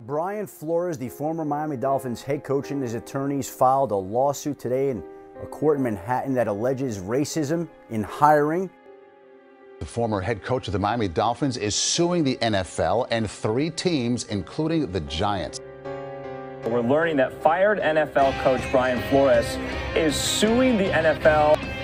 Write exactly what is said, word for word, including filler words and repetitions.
Brian Flores, the former Miami Dolphins head coach, and his attorneys filed a lawsuit today in a court in Manhattan that alleges racism in hiring. The former head coach of the Miami Dolphins is suing the N F L and three teams, including the Giants. We're learning that fired N F L coach Brian Flores is suing the N F L.